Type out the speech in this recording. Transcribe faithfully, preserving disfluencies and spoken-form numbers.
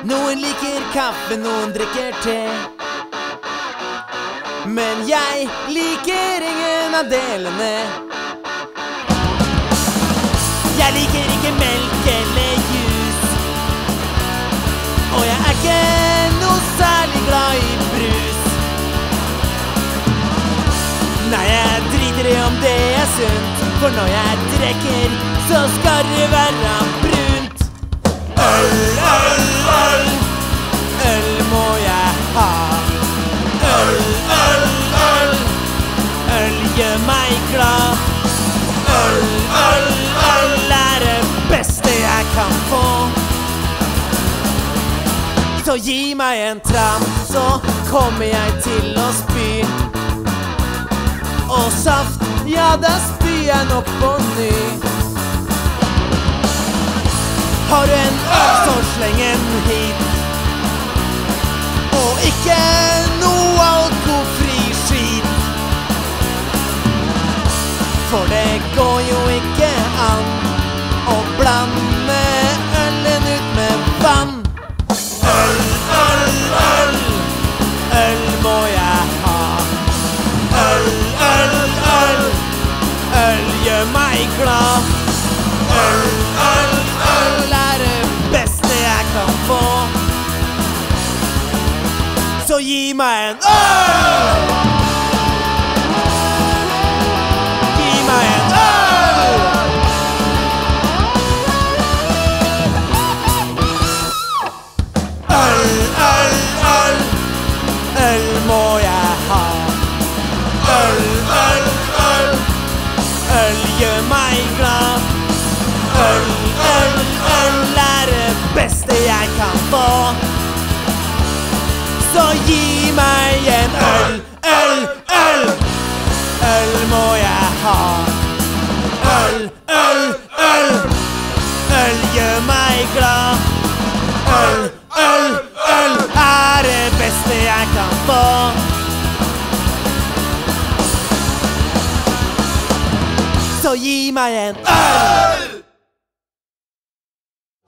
Noen liker kaffe, noen drikker te. Men jeg liker ingen av delene. Jeg liker ikke melk eller jus, og jeg er ikke noe særlig glad i brus. Nei, jeg driter i om det er sunt, for når jeg drikker, så skal det være brunt. Øl, øl, øl, øl må jeg ha. Øl, øl, øl, øl gjør meg glad. Øl, øl, øl er det beste jeg kan få. Så gi meg en tram, så kommer jeg til å spy. Og saft, ja da spyr jeg nok på ny. Har du en øl, så sleng en hit. Og ikke noe alkoholfri skit. For det går jo ikke an å blande ølen ut med vann. Øl, øl, øl, øl må jeg ha. Øl, øl, øl, øl gjør meg glad. Øl, øl, øl er det beste jeg kan få. Så gi meg en øl! Gi meg en øl! Øl, øl, øl, øl må jeg ha. Øl, øl, øl, øl gjør meg glad. Øl, øl, øl er det beste jeg kan få. Så gi meg en øl, øl, øl. Øl må jeg ha. Øl, øl, øl. Øl gjør meg glad. Øl, øl, øl er det beste jeg kan få. Så gi meg en øl.